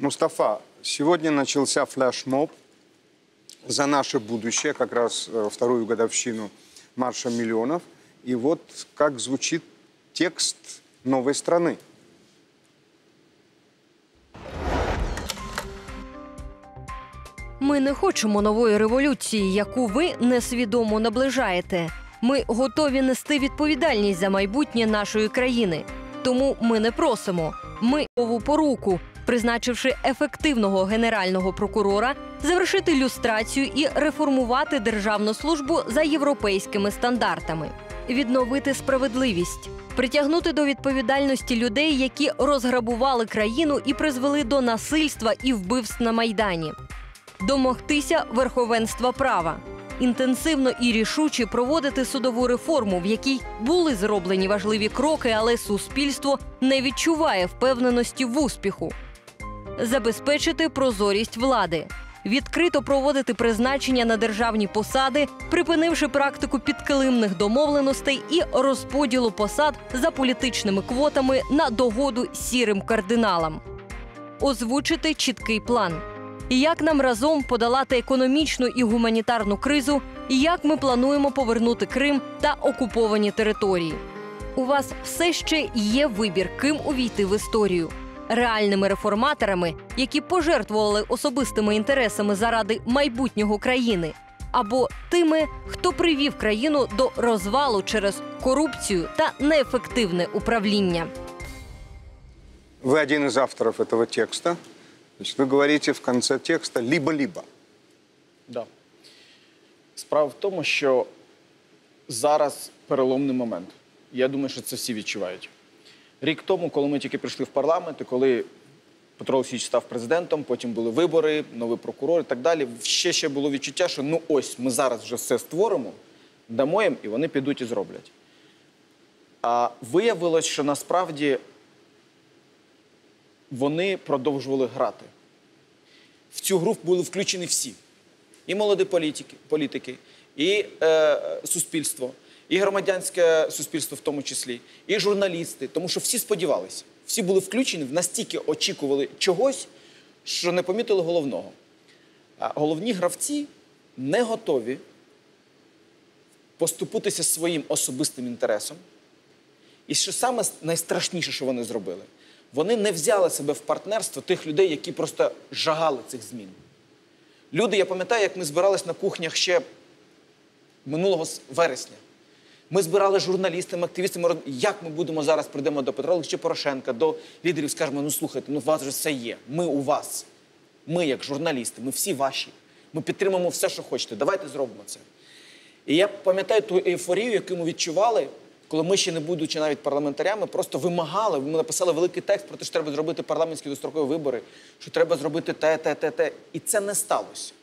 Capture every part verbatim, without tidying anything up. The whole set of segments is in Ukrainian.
Мустафа, сегодня начался флешмоб за наше будущее, как раз вторую годовщину марша миллионов. И вот как звучит текст новой страны. Ми не хочемо нової революції, яку ви несвідомо наближаєте. Ми готові нести відповідальність за майбутнє нашої країни. Тому ми не просимо. Ми нову поруку, призначивши ефективного генерального прокурора, завершити люстрацію і реформувати державну службу за європейськими стандартами. Відновити справедливість. Притягнути до відповідальності людей, які розграбували країну і призвели до насильства і вбивств на Майдані. Домогтися верховенства права. Інтенсивно і рішуче проводити судову реформу, в якій були зроблені важливі кроки, але суспільство не відчуває впевненості в успіху. Забезпечити прозорість влади. Відкрито проводити призначення на державні посади, припинивши практику підкилимних домовленостей і розподілу посад за політичними квотами на догоду сірим кардиналам. Озвучити чіткий план. Як нам разом подолати економічну і гуманітарну кризу, і як ми плануємо повернути Крим та окуповані території. У вас все ще є вибір, ким увійти в історію. Реальними реформаторами, які пожертвували особистими інтересами заради майбутнього країни, або тими, хто привів країну до розвалу через корупцію та неефективне управління. Вы один из авторов этого текста. Значит, вы говорите в конце текста «либо-либо». Да. Справа в тому, що зараз переломний момент. Я думаю, що це всі відчувають. Рік тому, коли ми тільки прийшли в парламент, і коли Петро Олексійович став президентом, потім були вибори, новий прокурор і так далі, ще ще було відчуття, що ну ось, ми зараз вже все створимо, дамо їм, і вони підуть і зроблять. А виявилось, що насправді вони продовжували грати. В цю гру були включені всі. І молоді політики, політики і е, суспільство, і громадянське суспільство в тому числі, і журналісти. Тому що всі сподівалися. Всі були включені, настільки очікували чогось, що не помітили головного. А головні гравці не готові поступитися своїм особистим інтересом. І що саме найстрашніше, що вони зробили – вони не взяли себе в партнерство тих людей, які просто жагали цих змін. Люди, я пам'ятаю, як ми збирались на кухнях ще минулого вересня. Ми збирали журналістами, активістами, як ми будемо зараз, прийдемо до Петра Олексійовича Порошенка, до лідерів, скажемо, ну слухайте, ну у вас вже все є, ми у вас. Ми як журналісти, ми всі ваші. Ми підтримаємо все, що хочете, давайте зробимо це. І я пам'ятаю ту ейфорію, яку ми відчували, коли ми, ще не будучи навіть парламентарями, просто вимагали, ми написали великий текст про те, що треба зробити парламентські дострокові вибори, що треба зробити те, те, те, те. І це не сталося.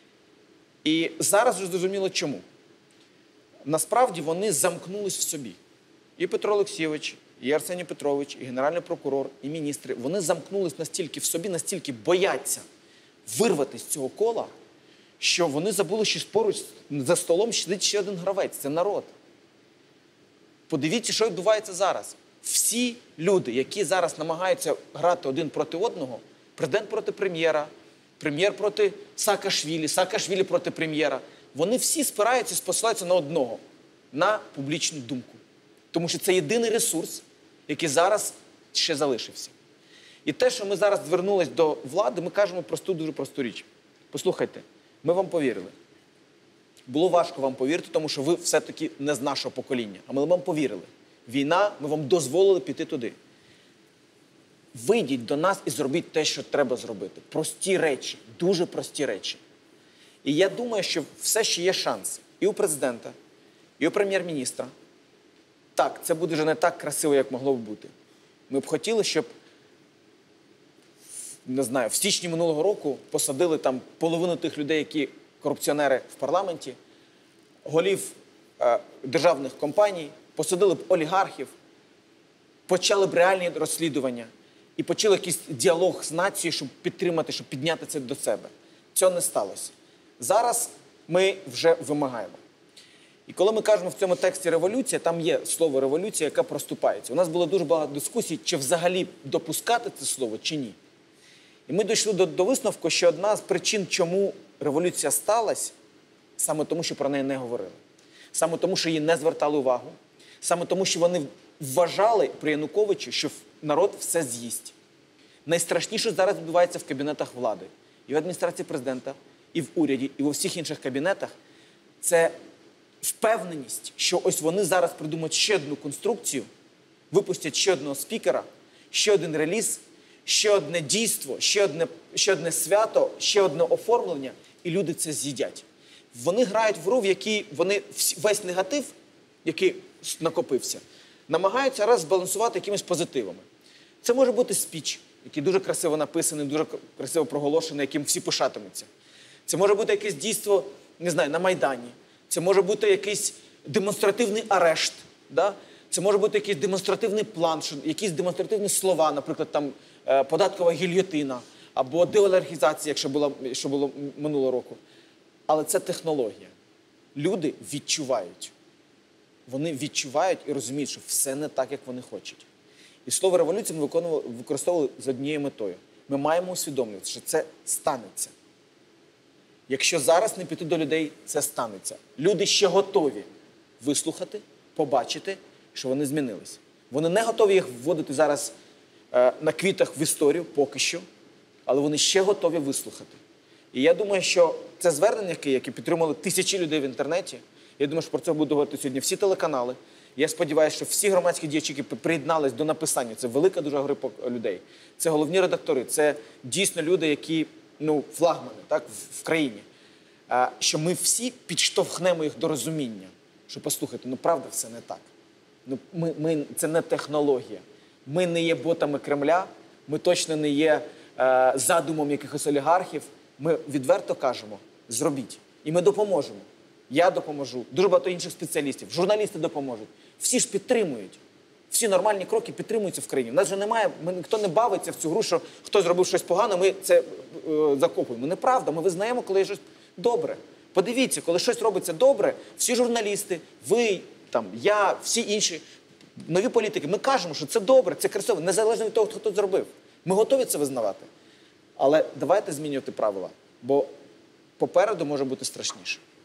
І зараз вже зрозуміло чому. Насправді вони замкнулись в собі. І Петро Олексійович, і Арсеній Петрович, і Генеральний прокурор, і міністри, вони замкнулись настільки в собі, настільки бояться вирватися з цього кола, що вони забули, що поруч за столом сидить ще один гравець – це народ. Подивіться, що відбувається зараз. Всі люди, які зараз намагаються грати один проти одного, президент проти прем'єра, прем'єр проти Саакашвілі, Саакашвілі проти прем'єра, вони всі спираються і спосилаються на одного – на публічну думку. Тому що це єдиний ресурс, який зараз ще залишився. І те, що ми зараз звернулись до влади, ми кажемо просту, дуже просту річ. Послухайте, ми вам повірили. Було важко вам повірити, тому що ви все-таки не з нашого покоління. А ми вам повірили. Війна, ми вам дозволили піти туди. Вийдіть до нас і зробіть те, що треба зробити. Прості речі, дуже прості речі. І я думаю, що все ще є шанс. І у президента, і у прем'єр-міністра. Так, це буде вже не так красиво, як могло б бути. Ми б хотіли, щоб, не знаю, в січні минулого року посадили там половину тих людей, які корупціонери в парламенті, голів е, державних компаній, посадили б олігархів, почали б реальні розслідування і почали якийсь діалог з нацією, щоб підтримати, щоб підняти це до себе. Цього не сталося. Зараз ми вже вимагаємо. І коли ми кажемо в цьому тексті «революція», там є слово «революція», яка проступається. У нас було дуже багато дискусій, чи взагалі допускати це слово, чи ні. І ми дійшли до, до висновку, що одна з причин, чому революція сталася, саме тому, що про неї не говорили. Саме тому, що її не звертали увагу. Саме тому, що вони вважали при Януковичу, що народ все з'їсть. Найстрашніше зараз відбувається в кабінетах влади. І в адміністрації президента, і в уряді, і в усіх інших кабінетах. Це впевненість, що ось вони зараз придумають ще одну конструкцію, випустять ще одного спікера, ще один реліз, ще одне дійство, ще одне, ще одне свято, ще одне оформлення, і люди це з'їдять. Вони грають в гру, в якій вони весь негатив, який накопився, намагаються раз збалансувати якимись позитивами. Це може бути спіч, який дуже красиво написаний, дуже красиво проголошений, яким всі пишатимуться. Це може бути якесь дійство, не знаю, на Майдані. Це може бути якийсь демонстративний арешт. Да? Це може бути якийсь демонстративний план, якісь демонстративні слова, наприклад, там податкова гільйотина або деолігархізація, якщо було, що було минулого року. Але це технологія. Люди відчувають. Вони відчувають і розуміють, що все не так, як вони хочуть. І слово революція ми використовували з однією метою. Ми маємо усвідомлювати, що це станеться. Якщо зараз не піти до людей, це станеться. Люди ще готові вислухати, побачити, що вони змінились. Вони не готові їх вводити зараз е, на квітах в історію, поки що, але вони ще готові вислухати. І я думаю, що це звернення, яке підтримали тисячі людей в інтернеті, я думаю, що про це будуть говорити сьогодні всі телеканали. Я сподіваюся, що всі громадські діячі, які приєднались до написання, це велика дуже група людей, це головні редактори, це дійсно люди, які, ну, флагмани, так, в, в країні. А, що ми всі підштовхнемо їх до розуміння, що, послухайте, ну, правда, все не так. Ну, ми, ми, це не технологія. Ми не є ботами Кремля, ми точно не є е, задумом якихось олігархів. Ми відверто кажемо, зробіть. І ми допоможемо. Я допоможу, дуже багато інших спеціалістів, журналісти допоможуть. Всі ж підтримують. Всі нормальні кроки підтримуються в країні. У нас же немає, ми, ніхто не бавиться в цю гру, що хтось зробив щось погане, ми це е, закопуємо. Неправда, ми визнаємо, коли є щось добре. Подивіться, коли щось робиться добре, всі журналісти, ви, там, я, всі інші, нові політики, ми кажемо, що це добре, це красиво, незалежно від того, хто це зробив. Ми готові це визнавати. Але давайте змінювати правила, бо попереду може бути страшніше.